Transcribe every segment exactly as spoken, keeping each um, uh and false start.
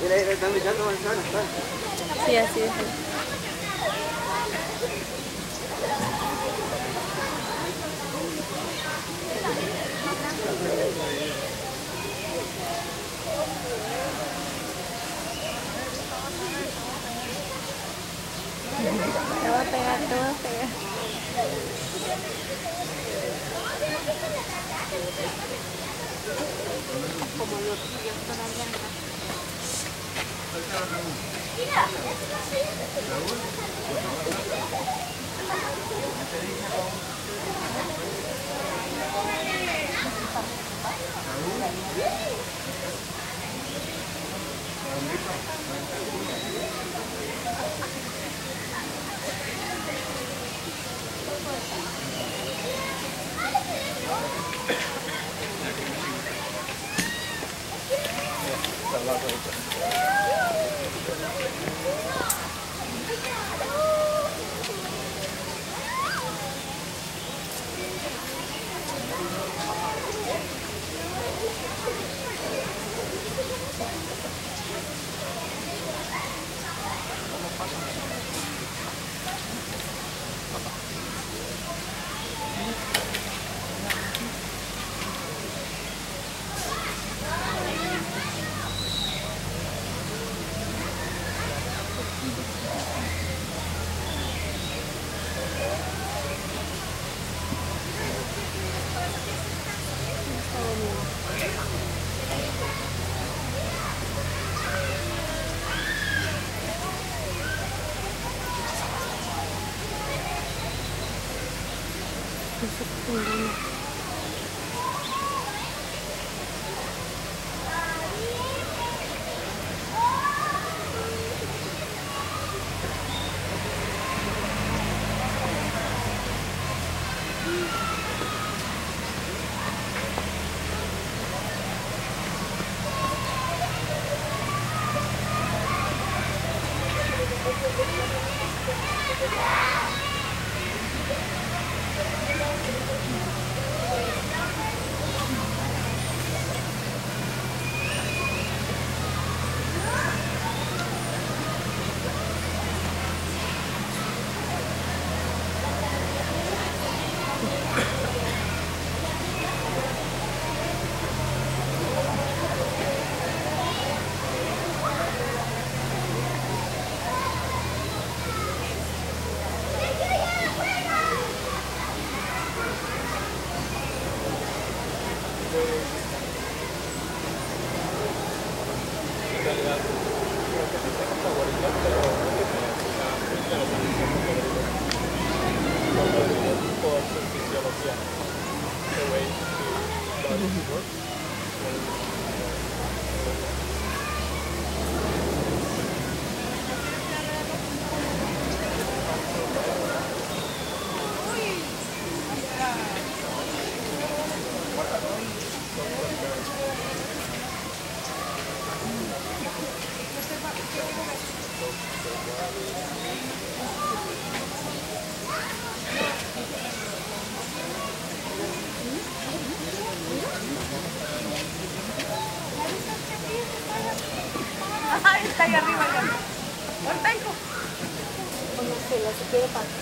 están echando manzanas, sí, así es. Te va a pegar, te va a pegar. Como los tíos todavía no. Mira, Ay, está ahí arriba ya. Ahorita, hijo. No sé, la se quiere para.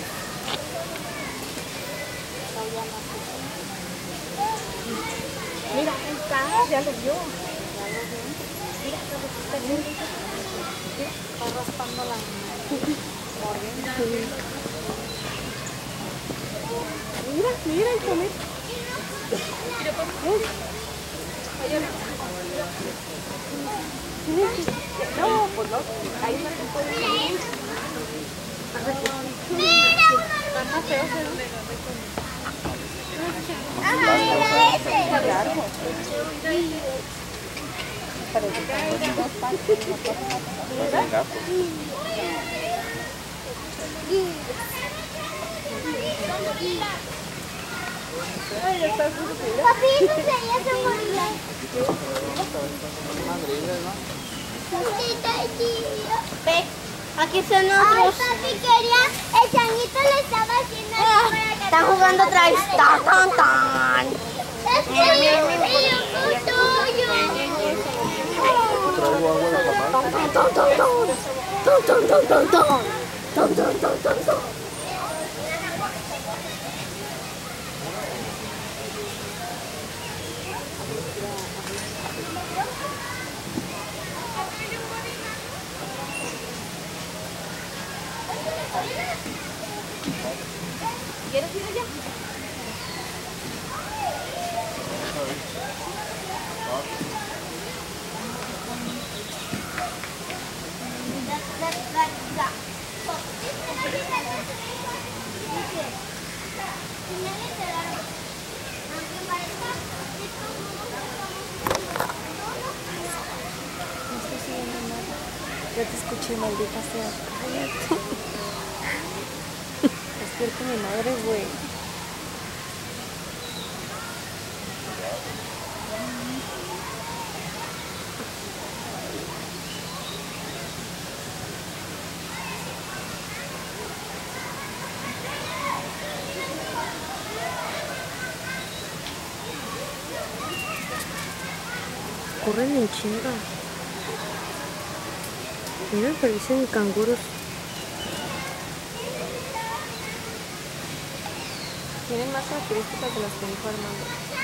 Mira, ahí está, ya lo vio. Ya lo vio. Mira, está bien. Está raspando la morena. Mira, mira el comer. Mira, papá. Allá. No, pues no, ahí no se puede salir. Están más feos, Papito, ya se murió. Ve, aquí son otros. Ay, papi, quería, el changuito le estaba haciendo ah, para que está jugando otra vez. Tan, tan, tan. Es tuyo, es tuyo. ton, ton, ton. Ton, ton, ton, ton, ton. Ton, ton, ton, ton, ton. ¿Quieres ir allá? Ya te escuché, maldita sea. Cállate. Despierta mi madre, güey. Corren en chinga. Mira, parecen canguros. Tienen más características de las que dijo Armando.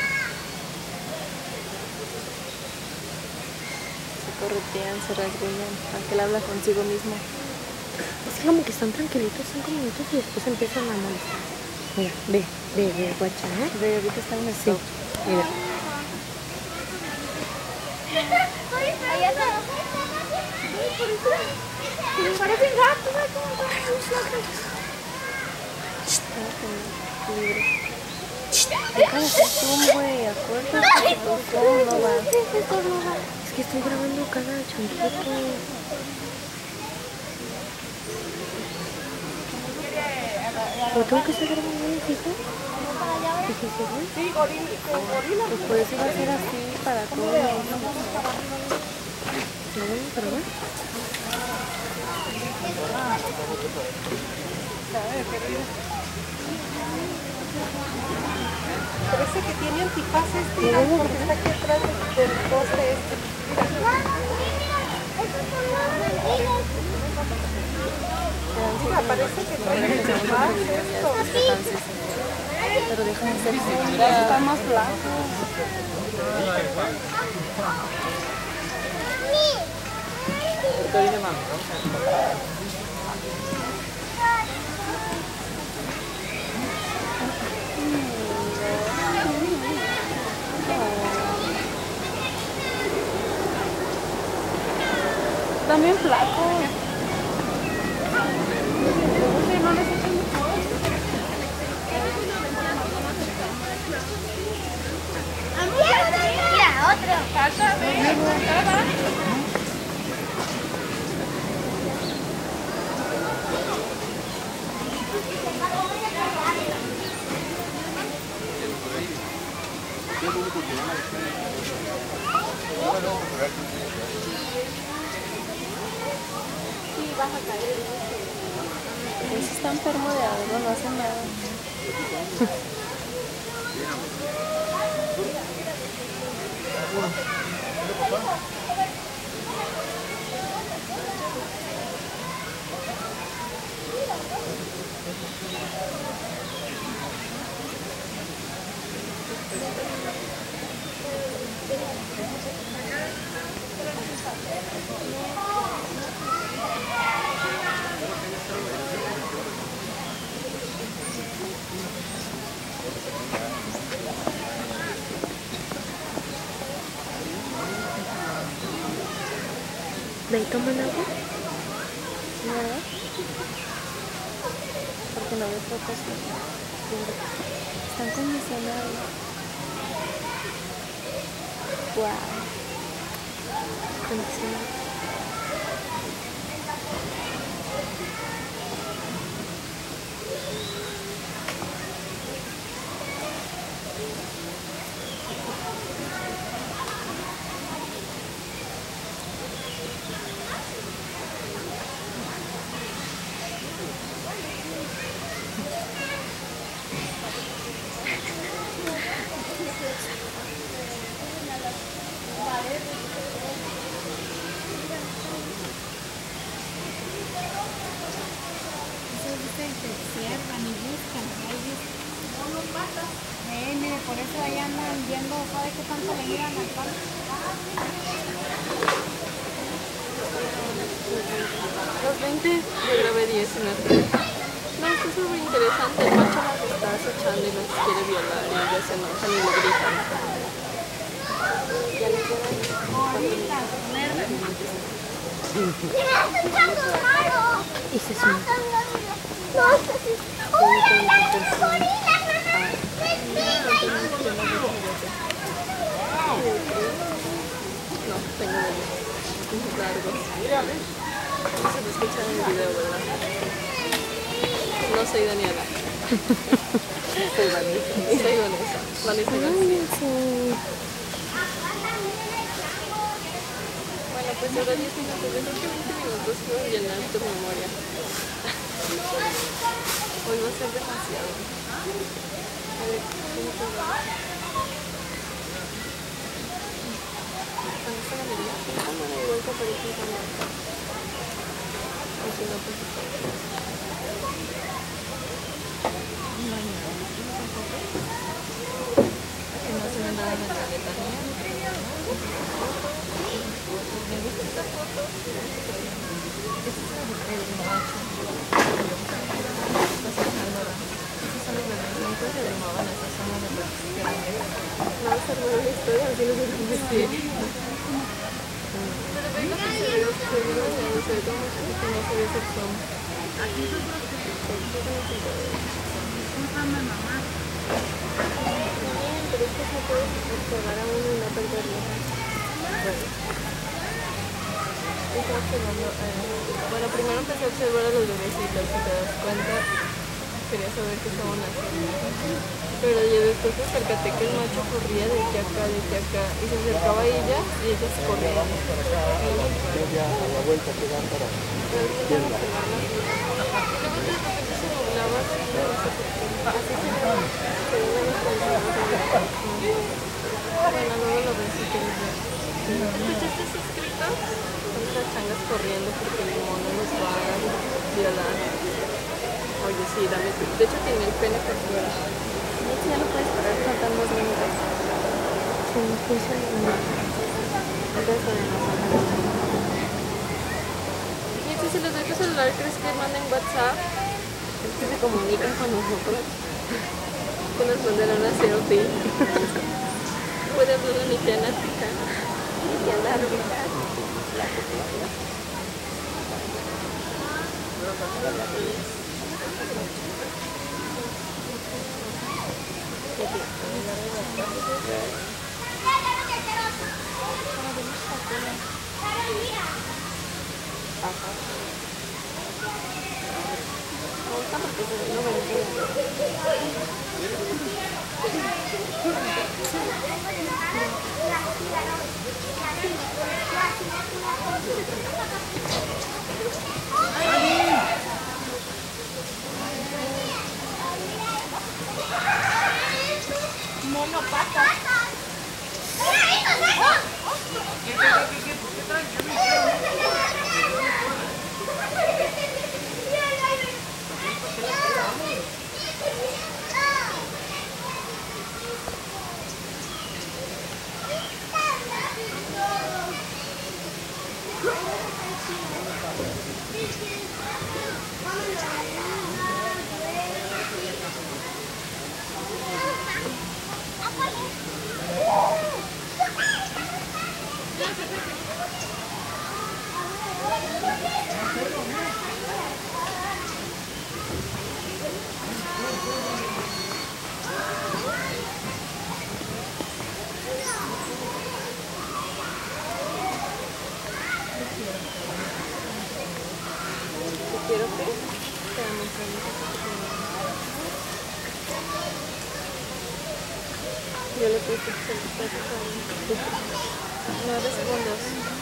Se corretean, se rasguñan, aunque él habla consigo mismo. Es como que están tranquilitos cinco minutos y después empiezan a molestar. Mira, ve, ve, ve, guacha, ¿eh? Ve, ahorita están en el sí. Mira. Parecen gatos, ¿no? Deja de hacer zoom, güey, acuérdate que tu zoom no va. Es que estoy grabando cada chanquito. ¿O tengo que estar grabando el fijo? Sí, gorila. Pues puedes ir a hacer así para todos. ¿Lo voy a probar? Parece que tiene antifaz este, mira, porque está aquí atrás del poste este. Mira, parece que tiene antifaz esto. Pero déjame hacer Está más blanco. También flaco. No les echen mucho. Mira, otro. Falta de Sí, vas a caer. Pues está enfermo de algo, no hace nada. ¿Me toman agua? ¿No? Porque no veo fotos. Están condicionados. Wow. Condicionados. ahí andan viendo, ¿sabe qué tanto le miran al pan? Los veinte, yo grabé diez y me fui. No, está súper interesante. El macho las está acechando y las quiere violar y ellas se enojan y le gritan. Ya le quedan Ahorita, y se suma. ¡Uy, la gorila, mamá! No, tengo unos largos. No se me escucha en el video, ¿verdad? No soy Daniela. Soy Vanessa. Soy Vanessa. Vanessa García. Bueno, pues ahora diez minutos. Yo creo que veinte minutos quiero llenar tu memoria. Hoy va a ser demasiado. A ver, ¿cómo te va? Cuando está la media, la cámara igual que aparece en cámara. O si no, pues está. Que no se me nada en la chaqueta, ¿no? ¿Me gusta esta foto? Esta es la mujer del macho. Las Alejandra. Estos son los bebés que se llamaban esa zona de los grandes. No, esa no es la historia, así no se lo decir. Pero venga, que se ve, se ve, se ve como que no se ve sexual. Aquí son los que discúlpame, mamá. Bien, pero es que no puedes observar a uno y no perderlo. Bueno. Estaba observando, eh, bueno, primero empecé a observar a los bebecitos, si te das cuenta, quería saber qué estaban haciendo. Pero yo después me percaté que el macho corría de aquí a acá, de aquí a acá, y se acercaba a ella y ellas corrían. Y ya a la vuelta que dan para izquierda. Luego de repente se doblaba así, no sé por qué. Así se veía, se veía los paisajes. Bueno, luego lo ves si quieres ver. ¿Escuchaste ese escrito? Son las changas corriendo porque el mono los va a violar. Oye, sí, dame tu. De hecho, tiene el pene por fuera. Ya lo puedes parar, faltan dos minutos. Sí, funciona bien. Entonces, podemos hablar. Y si se les doy tu celular, ¿crees que manden WhatsApp? Es que se comunican con nosotros. Que nos mandarán una selfie. Puede hablar de mi tía Nática. Mi tía Narvita. Mono pata. Quiero que seamos felices. Yo le puse nueve segundos.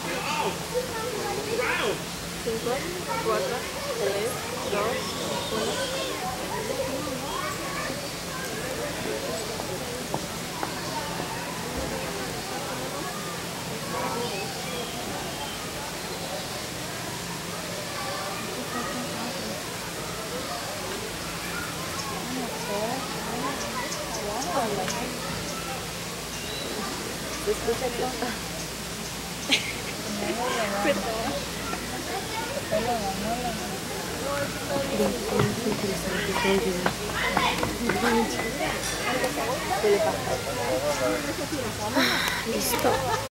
Cinco, cuatro, tres, dos, uno. Se escucha todo. Listo.